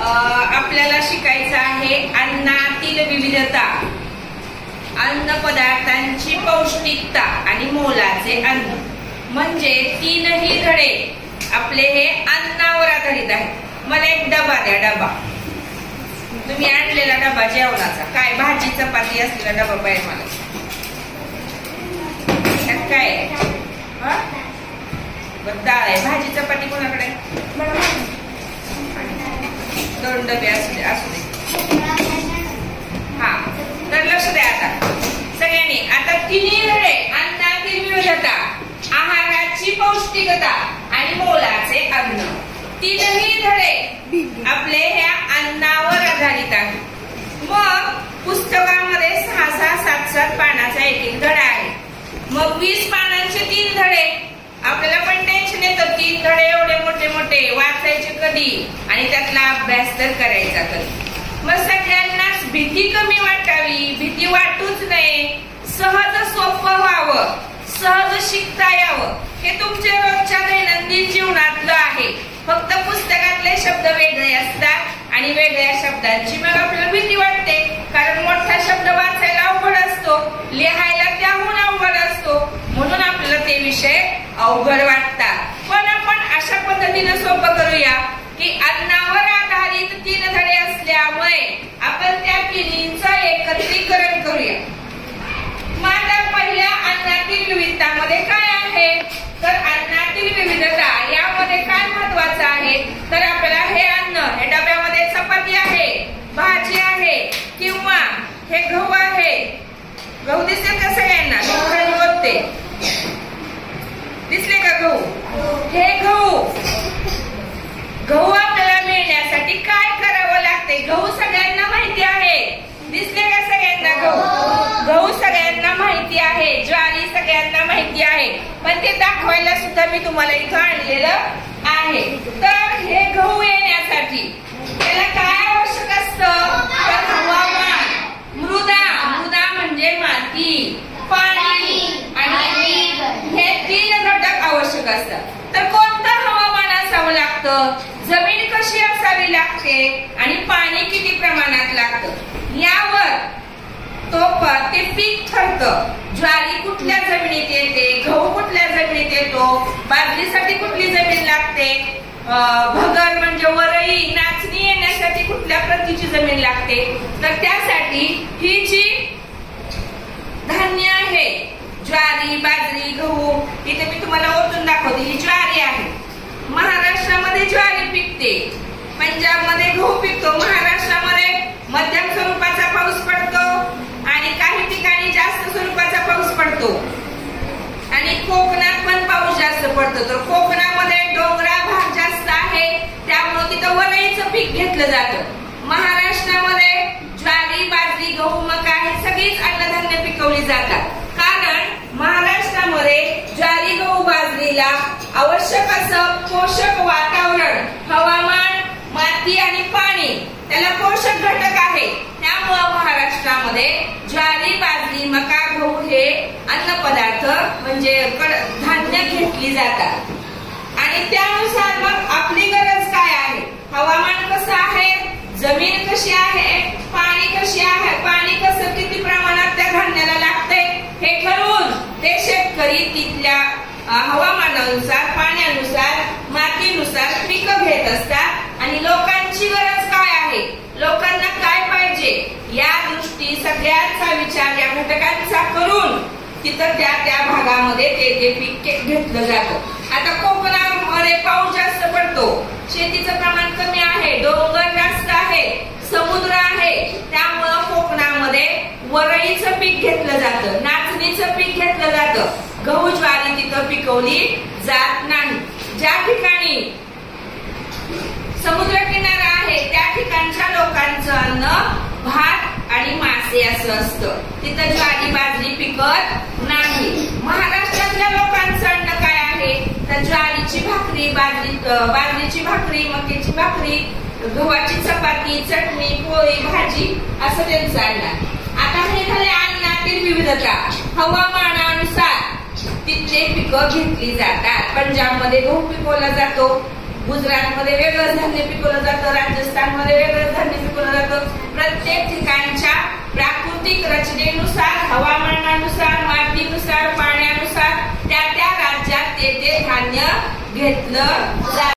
आपल्याला शिकायचं आहे अन्नातील विविधता, अन्न पदार्थांची पौष्टिकता आणि मोलाचे अन्न. म्हणजे तीनही धडे आपले हे अन्नावर आधारित आहेत. मला एक डबा द्या. डबा तुम्ही आणलेला डबा जेवणाचा, काय भाजी चपाती असलेला डबा पाहिजे मला. त्यात काय डाळ आहे, भाजी चपाती कोणाकडे? 2 डबे असू दे. हा, तर लक्ष द्या आता सगळ्यांनी. आता तिन्ही धडे अन्नातील विविधता, आहाराची पौष्टिकता आणि मोलाचे अन्न, तीनही धडे आपले ह्या अन्नावर आधारित आहेत. मग पुस्तकामध्ये 6-6, 7-7 पानाचा एक धडा आहे. मग 20 पानांचे 3 धडे. आपल्याला पण टेन्शन येतं, 3 धडे एवढे मोठे मोठे वाचायचे कधी आणि त्यातला अभ्यास तर करायचा कधी. मग सगळ्यांनाच भीती कमी वाटावी, भीती वाटूच नये, सहज सोपं व्हावं, सहज शिकता यावं, हे तुमच्या रोजच्या दैनंदिन जीवनातलं आहे. फक्त पुस्तकातले शब्द वेगळे असतात आणि वेगळ्या शब्दांची मग आपल्याला भीती वाटते, कारण मोठा शब्द वाचायला अवघड असतो, लिहायला त्याहून अवघड असतो, म्हणून आपल्याला ते विषय अवघड वाटतात. पण आपण अशा पद्धतीने सोपं करूया की अन्नावर आधारित 3 धडे असल्यामुळे आपण त्या तिन्हींचं एकत्रीकरण करूया. माझ्या पहिल्या अन्नातील विविधतामध्ये काय आहे, तर अन्नातील विविधता यामध्ये काय महत्वाचं आहे, तर आपल्याला हे अन्न, हे डब्यामध्ये चपाती आहे, भाजी आहे किंवा हे गहू आहे. गहू दिसते का सगळ्यांना? खाली होते दिसले का गहू? हे गहू आपल्याला मिळण्यासाठी काय करावं लागते? गहू सगळ्यांना माहिती आहे. दिसले का सगळ्यांना गहू सगळ्यांना माहिती आहे. ज्वारी सगळ्यांना माहिती आहे. पण ते दाखवायला सुद्धा मी तुम्हाला इथं आणलेलं आहे. तर हे गहू येण्यासाठी त्याला काय आवश्यक असतं, तर हवामान, मृदा म्हणजे माती, पाणी आणि हे 3 घटक आवश्यक असतात. तर कोणतं हवामान असावं लागतं, जमीन कशी असावी लागते आणि पाणी किती प्रमाणात लागतं, यावर ते पीक ठरतं. ज्वारी कुठल्या जमिनीत येते, गहू कुठल्या जमिनीत येतो, बाजरीसाठी कुठली जमीन लागते, भगर म्हणजे वरई, नाचणी येण्यासाठी कुठल्या प्रतीची जमीन लागते. तर त्यासाठी ही जी धान्य आहे, ज्वारी, बाजरी, गहू, इथे मी तुम्हाला ओतून दाखवते. ही ज्वारी आहे. महाराष्ट्रामध्ये ज्वारी पिकते, पंजाबमध्ये गहू पिकतो, महाराष्ट्रामध्ये मध्यम स्वरूपाचा पाऊस पडतो आणि काही ठिकाणी जास्त स्वरूपाचा पाऊस पडतो आणि कोकणात पण पाऊस जास्त पडतो. तर कोकणामध्ये डोंगराळ भाग जास्त आहे, त्यामुळे तिथं वरईचं पीक घेतलं जातं. महाराष्ट्रामध्ये ज्वारी, बाजरी, गहू, मका हे सगळीच अन्नधान्य पिकवली जातात. कारण महाराष्ट्रामध्ये ज्वारी, गहू, बाजरीला आवश्यक असं पोषक वातावरण, हवामान, माती आणि पाणी, त्याला पोषक घटक आहे. त्यामुळं महाराष्ट्रामध्ये ज्वारी, बाजरी, मका, गहू हे अन्न पदार्थ म्हणजे धान्य घेतली जातात. आणि त्यानुसार मग आपली गरज काय आहे, हवामान कसं आहे, जमीन कशी आहे, पाणी कशी आहे, पाणी कसं किती प्रमाणात त्या धान्याला लागते, हे ठरवून ते शेतकरी तिथल्या हवामानानुसार, पाण्यानुसार, मातीनुसार पिकं घेत असतात. आणि लोकांची गरज काय आहे, लोकांना काय पाहिजे, या दृष्टी सगळ्यांचा विचार या घटकांचा करून तिथं त्या भागामध्ये ते पीक घेतलं जातं. आता कोकणामध्ये पाऊस जास्त पडतो, शेतीचं प्रमाण कमी आहे, डोंगर जास्त आहे, समुद्र आहे, त्यामुळं कोकणामध्ये वरईचं पीक घेतलं जातं, नाचणीचं पीक घेतलं जातं. गहू, ज्वारी तिथं पिकवली जात नाही. ज्या ठिकाणी समुद्र किनारा आहे त्या ठिकाणच्या लोकांचं अन्न भात आणि मासे असं असतं, तिथं ज्वारी, बाजरी पिकत नाही. महाराष्ट्रातल्या लोकांचं अन्न काय आहे, तर ज्वारीची भाकरी, बाजरीची भाकरी, मक्याची भाकरी, गव्हाची चपाती, चटणी, पोळी, भाजी असं त्यांचं अन्न. आता हे झाले अन्नातील विविधता. हवामानानुसार तिथले पिकं घेतली जातात. पंजाबमध्ये गहू पिकवला जातो, गुजरातमध्ये वेगळं धान्य पिकवलं जातं, राजस्थानमध्ये वेगळं धान्य पिकवलं जातं. प्रत्येक ठिकाणच्या प्राकृतिक रचनेनुसार, हवामानानुसार, मातीनुसार, पाण्यानुसार त्या त्या राज्यात ते धान्य घेतलं जातं.